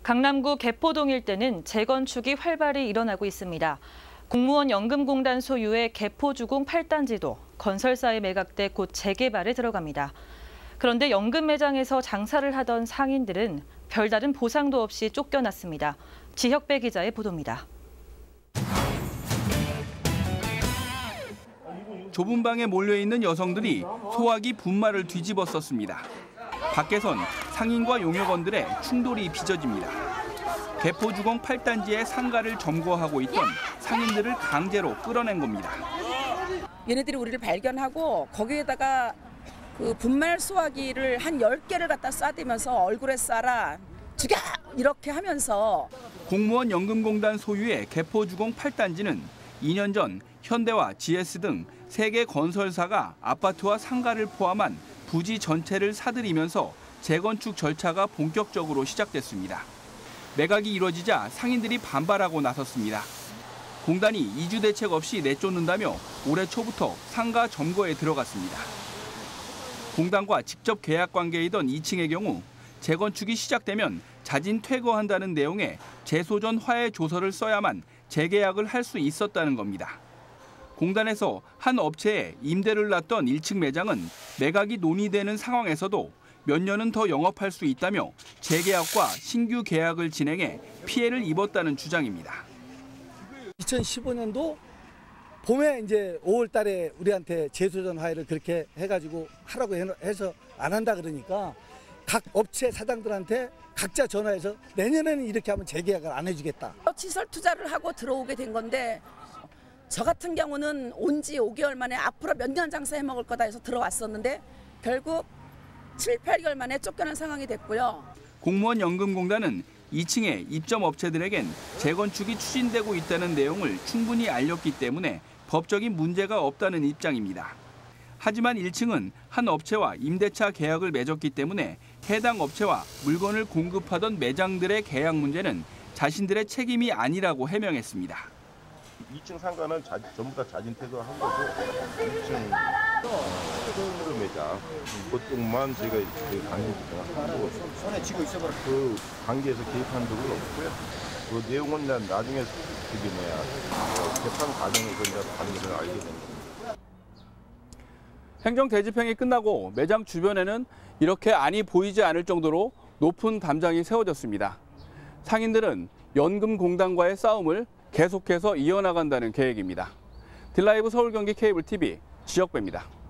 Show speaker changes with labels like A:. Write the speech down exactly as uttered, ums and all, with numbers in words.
A: 강남구 개포동 일대는 재건축이 활발히 일어나고 있습니다. 공무원 연금공단 소유의 개포주공 팔 단지도 건설사에 매각돼 곧 재개발에 들어갑니다. 그런데 연금 매장에서 장사를 하던 상인들은 별다른 보상도 없이 쫓겨났습니다. 지혁배 기자의 보도입니다.
B: 좁은 방에 몰려있는 여성들이 소화기 분말을 뒤집어 썼습니다. 밖에선 상인과 용역원들의 충돌이 빚어집니다. 개포주공 팔 단지의 상가를 점거하고 있던 상인들을 강제로 끌어낸 겁니다.
C: 얘네들이 우리를 발견하고 거기에다가 그 분말 소화기를 한 열 개를 갖다 쏴대면서 얼굴에 쏴라, 죽여! 이렇게 하면서.
B: 공무원 연금공단 소유의 개포주공 팔 단지는 이 년 전 현대와 지에스 등 세 개 건설사가 아파트와 상가를 포함한 부지 전체를 사들이면서 재건축 절차가 본격적으로 시작됐습니다. 매각이 이뤄지자 상인들이 반발하고 나섰습니다. 공단이 이주 대책 없이 내쫓는다며 올해 초부터 상가 점거에 들어갔습니다. 공단과 직접 계약 관계이던 이 층의 경우 재건축이 시작되면 자진 퇴거한다는 내용의 재소전 화해 조서를 써야만 재계약을 할 수 있었다는 겁니다. 공단에서 한 업체에 임대를 놨던 일 층 매장은 매각이 논의되는 상황에서도 몇 년은 더 영업할 수 있다며 재계약과 신규 계약을 진행해 피해를 입었다는 주장입니다.
D: 이천십오 년도 봄에 이제 오월 달에 우리한테 재소전 화해를 그렇게 해가지고 하라고 해서 안 한다 그러니까 각 업체 사장들한테 각자 전화해서 내년에는 이렇게 하면 재계약을 안 해주겠다.
C: 시설 투자를 하고 들어오게 된 건데 저 같은 경우는 온 지 오 개월 만에 앞으로 몇 년 장사해 먹을 거다 해서 들어왔었는데 결국 칠, 팔 개월 만에 쫓겨난 상황이 됐고요.
B: 공무원 연금공단은 이 층의 입점 업체들에겐 재건축이 추진되고 있다는 내용을 충분히 알렸기 때문에 법적인 문제가 없다는 입장입니다. 하지만 일 층은 한 업체와 임대차 계약을 맺었기 때문에 해당 업체와 물건을 공급하던 매장들의 계약 문제는 자신들의 책임이 아니라고 해명했습니다.
E: 이 층 상가는 자, 전부 다 자진 퇴거한 거고 일 층 그 매장 그쪽만 저희가 그 관계부터 하고 손에 쥐고 있어버려. 그 관계에서 개입한 적은 없고요. 그 내용은 나중에 그게 뭐야 재판 과정에서 이제 관계를 알게 된 겁니다.
B: 행정 대집행이 끝나고 매장 주변에는 이렇게 안이 보이지 않을 정도로 높은 담장이 세워졌습니다. 상인들은 연금공단과의 싸움을 계속해서 이어나간다는 계획입니다. 딜라이브 서울 경기 케이블 티비 지혁배입니다.